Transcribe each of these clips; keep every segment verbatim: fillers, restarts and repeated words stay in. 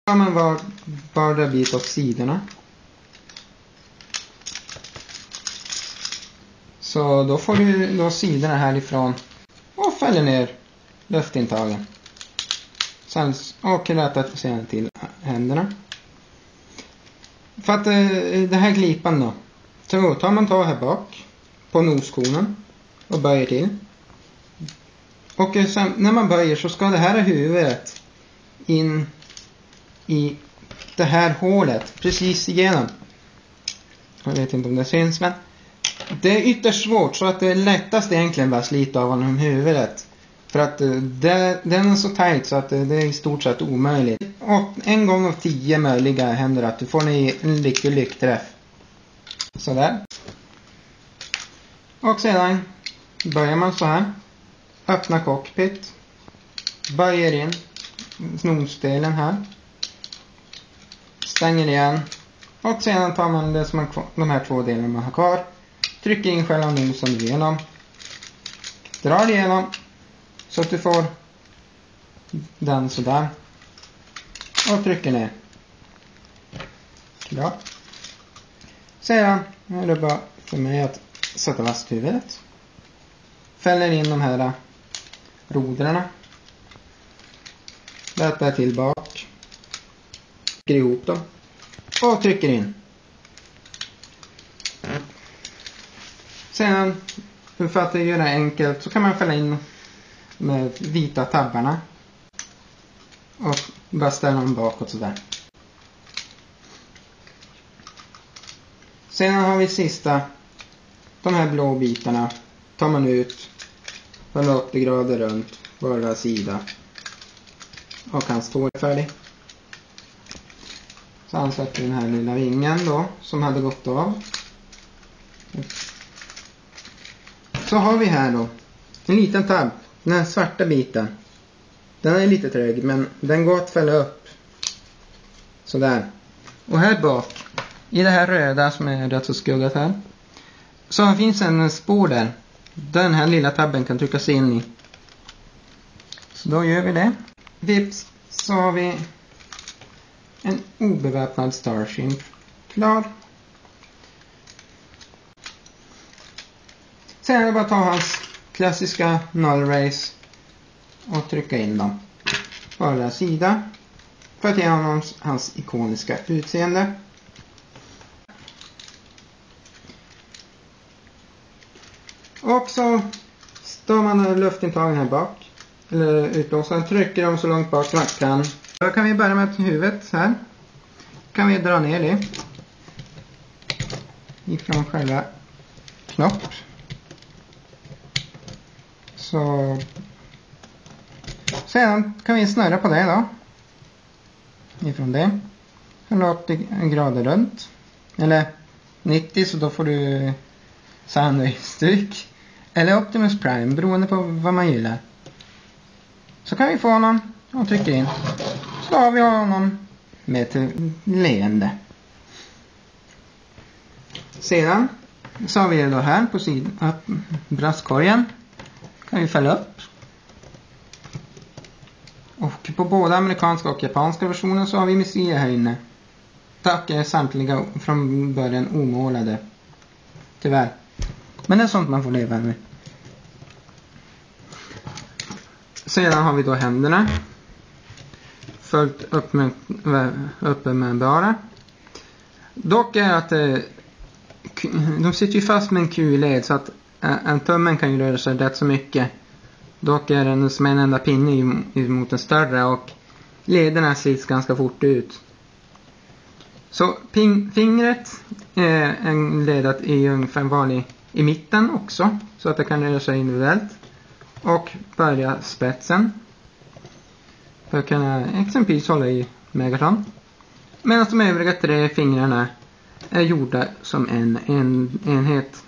tar man var, vardera bit åt sidorna. Så då får du då sidorna härifrån och fäller ner luftintagen. Sen och rätta sedan till händerna. För att det här glipan då. Så tar man tag här bak på noskonen och böjer till. Och sen när man böjer så ska det här huvudet in i det här hålet precis igenom. Jag vet inte om det syns, men det är ytterst svårt, så att det är lättast egentligen bara slita av honom huvudet. För att det, den är så tajt så att det är i stort sett omöjligt. Och en gång av tio möjliga händer att du får en riktig lyckträff. Sådär. Och sedan börjar man så här. Öppna cockpit. Böjer in snosdelen här. Stänger igen. Och sedan tar man det som är kvar, de här två delarna man har kvar. Trycker in själva nosen igenom. Drar igenom. Så att du får den sådär. Och trycker ner. Klart. Sedan är det bara för mig att sätta fast huvudet. Fäller in de här rodrarna. Rättar till bak. Trycker ihop dem. Och trycker in. Sedan, för att göra det enkelt, så kan man fälla in med vita tabbarna. Och bara ställa dem bakåt sådär. Sedan har vi sista. De här blå bitarna tar man ut hundraåttio grader runt vardera sida. Och han står färdig. Så ansätter vi den här lilla vingen då, som hade gått av. Så har vi här då en liten tabb. Den här svarta biten. Den är lite trög, men den går att fälla upp. Sådär. Och här bak, i det här röda som är rätt så skuggat här, så finns en spår där. Den här lilla tabben kan tryckas in i. Så då gör vi det. Vips, så har vi en obeväpnad Starship klar. Sen är det bara att ta hans klassiska null race och trycka in dem på varje sida för att ge honom hans ikoniska utseende. Och så står man luftintagen här bak, eller utblåsaren, trycker dem så långt bak som man kan. Då kan vi börja med huvudet här. Kan vi dra ner det ifrån själva knopp. Så sedan kan vi snurra på det då. Ifrån det. hundraåttio grader runt. Eller nittio, så då får du Soundwave-stryk. Eller Optimus Prime, beroende på vad man gillar. Så kan vi få honom och trycka in. Så har vi honom med till leende. Sedan så har vi det då här på sidan, bröstkorgen. Kan vi fälla upp. Och på båda amerikanska och japanska versioner så har vi missiler här inne. Tack är samtliga från början omålade. Tyvärr. Men det är sånt man får leva med. Sedan har vi då händerna. Följt upp med, uppe med bara. Dock är att eh, de sitter ju fast med en Q-led, så att en tummen kan ju röra sig rätt så mycket. Dock är den som en enda pinne mot en större, och lederna slits ganska fort ut. Så ping, fingret är en ledat i ungefär vanlig i mitten också, så att det kan röra sig individuellt. Och börja spetsen för att kunna exempelvis hålla i Megatron. Medan de övriga tre fingrarna är gjorda som en, en enhet.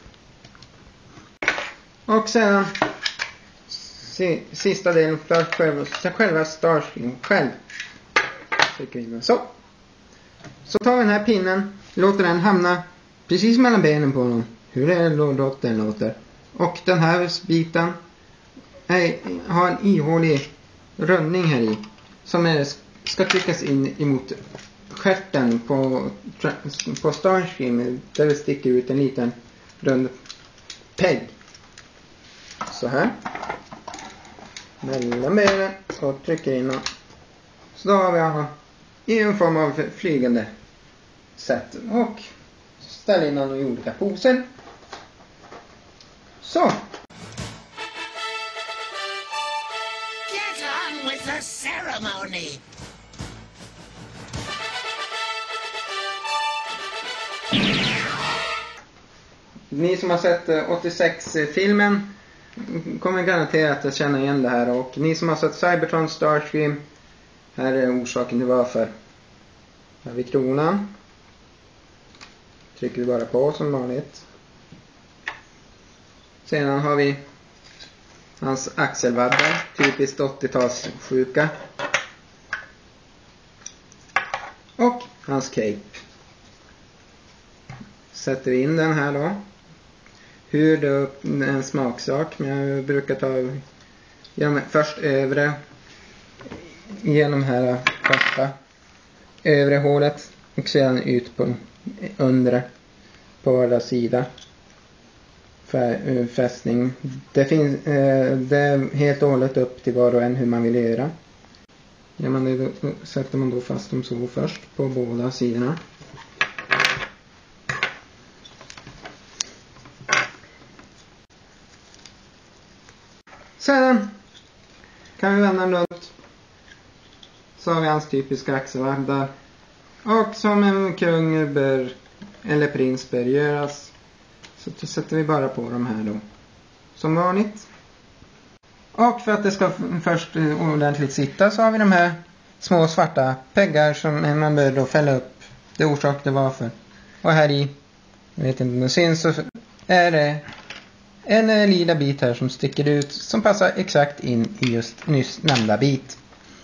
Och sedan sista delen för själva, själva Starship själv. Så. Så tar vi den här pinnen, låter den hamna precis mellan benen på honom. Hur det låter den låter. Och den här biten är, har en ihålig rundning här i. Som är ska tryckas in emot stjärten på, på Starscream, där det sticker ut en liten rund pegg. Så här. Mellan benen och trycker in den. Så då har vi han i en form av flygande sätt. Och ställer in den i olika poser. Så. Get on with the ceremony. Ni som har sett åttiosex-filmen kommer garanterat att känna igen det här. Och ni som har sett Cybertron Starscream, här är orsaken till varför. Här har vi kronan. Trycker vi bara på som vanligt. Sedan har vi hans axelvaddar, typiskt åttiotalssjuka. Och hans cape. Sätter vi in den här då. Hur det är en smaksak, men jag brukar ta genom, först övre genom här första övre hålet och sedan ut på undre på varje sida. Fästning. Det finns det är helt och hållet upp till var och en hur man vill göra. Ja, man det, då sätter man då fast dem så först på båda sidorna. Sedan kan vi vända den runt. Så har vi hans typiska axelvaddar. Och som en kung bör, eller prins bör göras, så då sätter vi bara på de här då. Som vanligt. Och för att det ska först ordentligt sitta så har vi de här små svarta peggar som man bör då fälla upp. Det orsak det var för. Och här i, jag vet inte om det syns, så är det en lila bit här som sticker ut som passar exakt in i just nyss nämnda bit.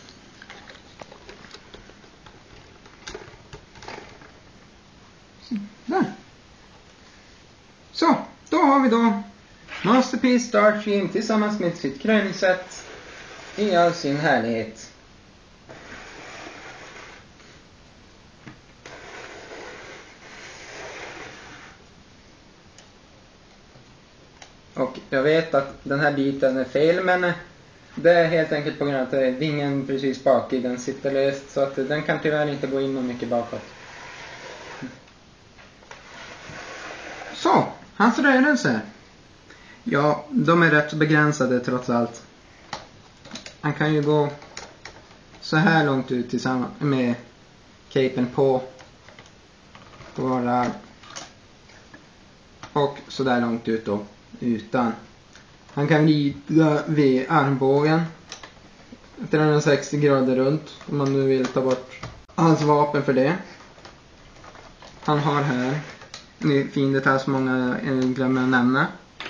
Där. Så, då har vi då Masterpiece Starscream tillsammans med sitt krönsätt i all sin härlighet. Och jag vet att den här biten är fel, men det är helt enkelt på grund av att vingen precis bak i den sitter löst, så att den kan tyvärr inte gå in och mycket bakåt. Så, hans rörelser. Ja, de är rätt begränsade trots allt. Han kan ju gå så här långt ut tillsammans med capen på. På våra. Och så där långt ut då. Utan. Han kan vrida vid armbågen trehundrasextio grader runt, om man nu vill ta bort hans vapen för det. Han har här en fin detalj som många glömmer att nämna.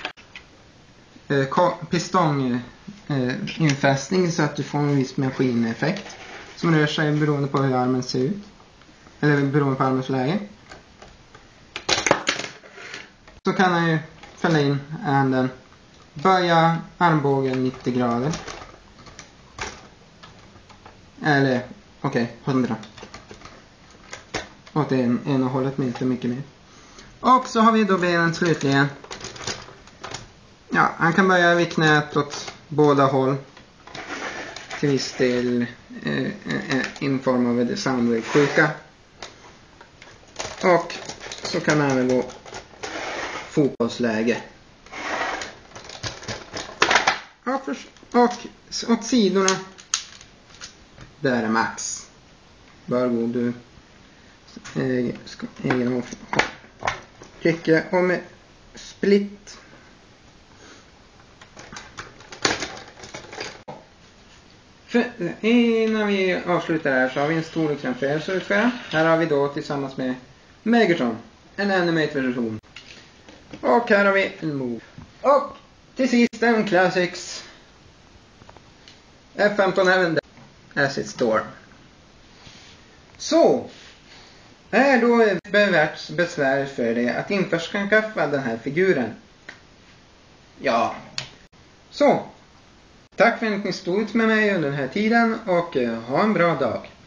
Pistonginfästning så att du får en viss maskineffekt som rör sig beroende på hur armen ser ut. Eller beroende på armens läge. Så kan han ju fälla in handen. Böja armbågen nittio grader. Eller, okej, okay, hundra. Och det är en, en och hållet med, inte mycket mer. Och så har vi då benen slutligen. Ja, han kan börja vid knät åt båda håll. Till viss del eh, eh, in form av soundwave-sjuka. Och så kan han även gå fotbollsläge. Och, för, och åt sidorna. Där är Max. Varsågod du. Eh, ska, egen trycka och med split. För, innan vi avslutar här så har vi en stor exemplar att utföra. Här har vi då tillsammans med Megatron en animate version. Och här har vi en move. Och till sist en Classics F femton även där. Acid Storm. Så är då bevärt besvär för dig att införskaffa den här figuren. Ja. Så. Tack för att ni stod ut med mig under den här tiden och ha en bra dag.